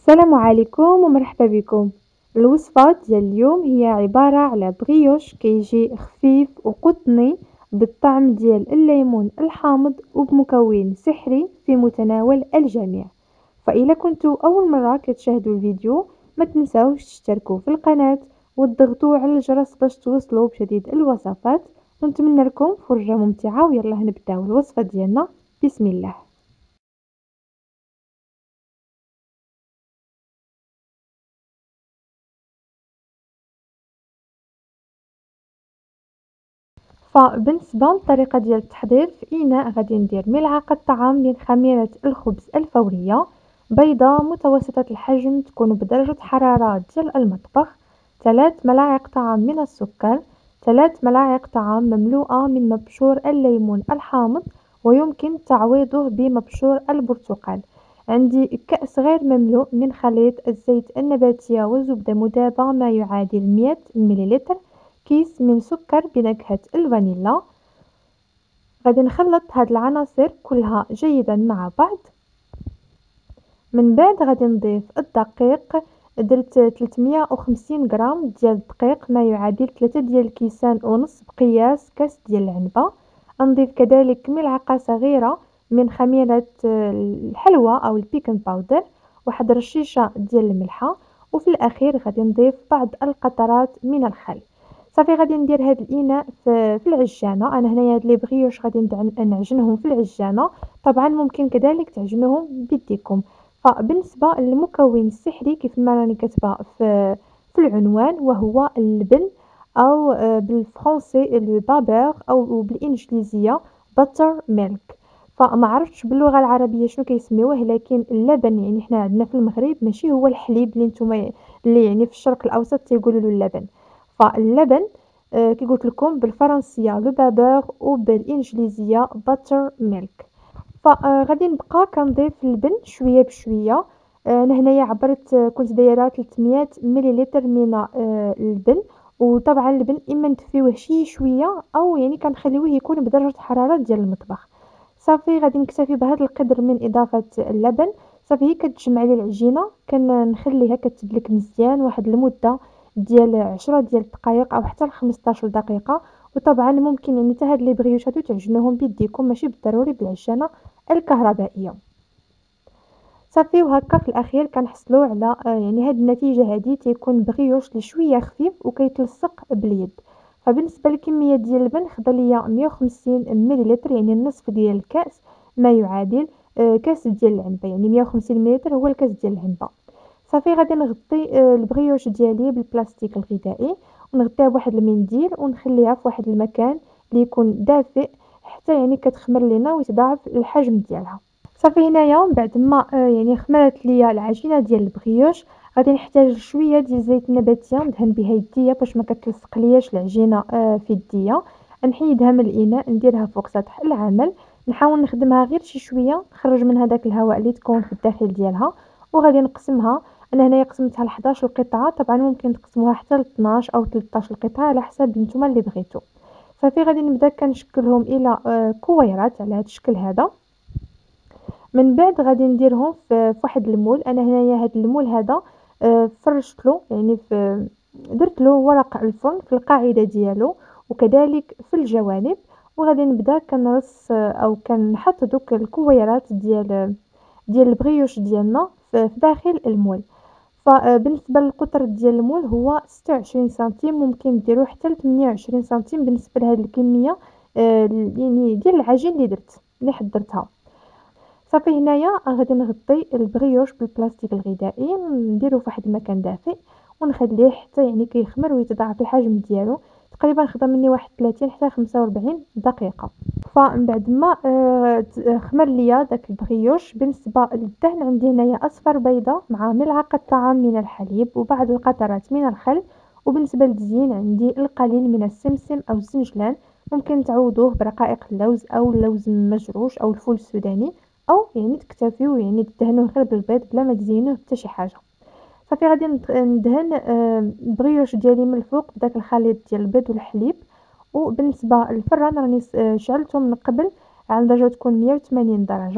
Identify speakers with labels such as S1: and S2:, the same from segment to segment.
S1: السلام عليكم ومرحبا بكم. الوصفة ديال اليوم هي عبارة على بريوش كيجي خفيف وقطني بالطعم ديال الليمون الحامض وبمكون سحري في متناول الجميع. فإذا كنتوا أول مرة كتشاهدوا الفيديو ما تنساوش تشتركوا في القناة وتضغطوا على الجرس باش توصلوا بجديد الوصفات، ونتمنى لكم فرجة ممتعة. ويلا نبداو الوصفة ديالنا. بسم الله. فبالنسبة للطريقة ديال التحضير، في إناء غادي ندير ملعقة طعام من خميرة الخبز الفورية، بيضة متوسطة الحجم تكون بدرجة حرارة ديال المطبخ، 3 ملاعق طعام من السكر، 3 ملاعق طعام مملوءة من مبشور الليمون الحامض ويمكن تعويضه بمبشور البرتقال. عندي كأس غير مملوء من خليط الزيت النباتية وزبدة مذابة ما يعادل 100 مليلتر، كيس من سكر بنكهة الفانيلا. غادي نخلط هاد العناصر كلها جيدا مع بعض. من بعد غادي نضيف الدقيق، درت 350 غرام ديال الدقيق ما يعادل 3 ديال الكيسان ونص بقياس كاس ديال العنبة. نضيف كذلك ملعقة صغيرة من خميرة الحلوى او البيكنج باودر، واحد رشيشة ديال الملحة، وفي الاخير غادي نضيف بعض القطرات من الخل. صافي غادي ندير هاد الاناء في العجانه. انا هنايا هاد لي بغيوش غادي نعجنهم في العجانه، طبعا ممكن كذلك تعجنوهم بيديكم. فبالنسبه للمكون السحري كيف ما راني كاتبه في العنوان، وهو اللبن، او بالفرنسي البابور، او بالانجليزيه باتر ميلك. فما عرفتش باللغه العربيه شنو كيسميوه، لكن اللبن يعني حنا عندنا في المغرب ماشي هو الحليب اللي نتوما اللي يعني في الشرق الاوسط تيقولوا له اللبن. فاللبن كي قلت لكم بالفرنسيه لو بابور وبالانجليزيه باتر ميلك. فغادي نبقى كنضيف اللبن شويه بشويه. انا هنايا عبرت، كنت دايره 300 مليلتر من اللبن. وطبعا اللبن اما نتفيوه شي شويه او يعني كنخليوه يكون بدرجه حراره ديال المطبخ. صافي غادي نكتفي بهذا القدر من اضافه اللبن. صافي هي كتجمع لي العجينه، كنخليها كتدلك مزيان واحد المده ديال 10 ديال الدقائق او حتى ل 15 دقيقه. وطبعا ممكن يعني حتى هاد لي بغيوش هادو تعجنوهم بيديكم، ماشي بالضروري بالعجانه الكهربائيه. صافي وهكا في الاخير كنحصلوا على يعني هاد النتيجه هادي تيكون بغيوش اللي شويه خفيف وكيتلصق باليد. فبالنسبه للكميه ديال اللبن خدا ليا 150 مليلتر، يعني النصف ديال الكاس، ما يعادل كاس ديال العنبه، يعني 150 مليلتر هو الكاس ديال العنبه. صافي غادي نغطي البغيوش ديالي بالبلاستيك الغذائي، ونغطيها بواحد المنديل ونخليها في واحد المكان اللي يكون دافئ حتى يعني كتخمر لينا ويتضاعف الحجم ديالها. صافي هنايا من بعد ما يعني خمرت ليا العجينه ديال البغيوش، غادي نحتاج شويه ديال الزيت النباتيه ندهن بها يديا باش ما كتلصق لياش العجينه في يديا. نحيدها من الاناء نديرها فوق سطح العمل، نحاول نخدمها غير شي شويه نخرج من هذاك الهواء اللي تكون في الداخل ديالها. وغادي نقسمها. انا هنايا قسمتها ل 11 قطعه، طبعا ممكن تقسموها حتى ل 12 او 13 قطعه على حسب نتوما اللي بغيتو. صافي غادي نبدا كنشكلهم الى كويرات على هذا الشكل هذا. من بعد غادي نديرهم في واحد المول. انا هنايا هاد المول هذا فرشت له يعني درت له ورق الفرن في القاعده ديالو وكذلك في الجوانب. وغادي نبدا كنرص او كنحط دوك الكويرات ديال البغيوش ديالنا في داخل المول. فبالنسبه للقطر ديال المول هو 26 سنتيم، ممكن ديروا حتى ل 28 سنتيم بالنسبه لهاد الكميه يعني ديال العجين اللي حضرتها. صافي هنايا غادي نغطي البغيوش بالبلاستيك الغذائي، نديرو فواحد المكان دافئ ونخليه حتى يعني كيخمر ويتضاعف الحجم ديالو. تقريبا خدا مني واحد 30 حتى 45 دقيقه. فمن بعد ما خمر ليا داك البغيوش، بالنسبه للدهن عندي هنايا اصفر بيضه مع ملعقه طعام من الحليب وبعض القطرات من الخل. وبالنسبه للتزيين عندي القليل من السمسم او الزنجلان، ممكن تعوضوه برقائق اللوز او اللوز المجروش او الفول السوداني، او يعني تكتفيو يعني تدهنوه غير بالبيض بلا ما تزينوه حتى شي حاجه. صافي غادي ندهن البغيوش ديالي من الفوق بداك الخليط ديال البيض والحليب. وبالنسبه للفران راني شعلته من قبل على درجه تكون 180 درجه.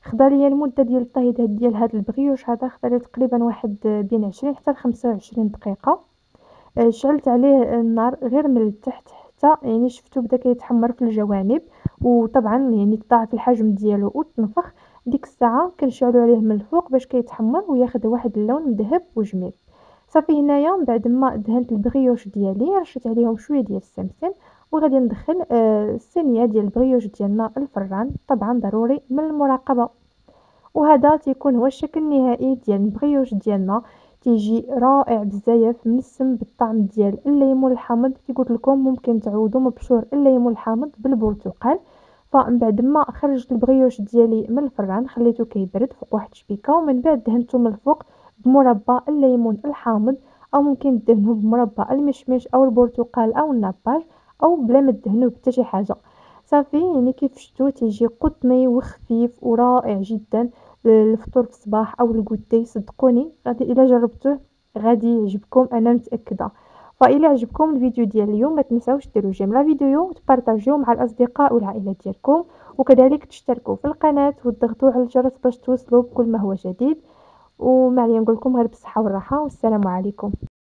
S1: خدا ليا المدة ديال الطهي ديال هاد البغيوش هذا خدا لي تقريبا واحد بين 20 حتى ل25 دقيقة. شعلت عليه النار غير من التحت حتى يعني شفتو بدا كيتحمر في الجوانب، وطبعا يعني تضاعف الحجم ديالو وتنفخ. ديك الساعة كنشعلو عليه من الفوق باش كيتحمر وياخد واحد اللون مذهب وجميل. صافي هنايا من بعد ما دهنت البغيوش ديالي رشيت عليهم شويه ديال السمسم، وغادي ندخل الصينيه ديال البغيوش ديالنا الفران، طبعا ضروري من المراقبه. وهذا تيكون هو الشكل النهائي ديال البغيوش ديالنا. تيجي رائع بزاف، منسم بالطعم ديال الليمون الحامض. كي قلت لكم ممكن تعوضوا مبشور الليمون الحامض بالبرتقال. فمن بعد ما خرجت البغيوش ديالي من الفران خليته كيبرد فوق واحد الشبيكه، ومن بعد دهنته من الفوق بمربى الليمون الحامض، او ممكن تدهنوه بمربى المشمش او البرتقال او الناباج، او بلا ما تدهنوه بحتى شي حاجه. صافي يعني كيف شفتوا تيجي قطني وخفيف ورائع جدا للفطور في الصباح او الغداء. صدقوني غادي الا جربتوه غادي يعجبكم، انا متاكده. فإلا عجبكم الفيديو ديال اليوم ما تنساوش ديروا جيم لا فيديو وتبارطاجيوه مع الاصدقاء والعائله ديالكم، وكذلك تشتركوا في القناه وتضغطوا على الجرس باش توصلوا بكل ما هو جديد. وما عليا نقول لكم غير بالصحه والراحه، والسلام عليكم.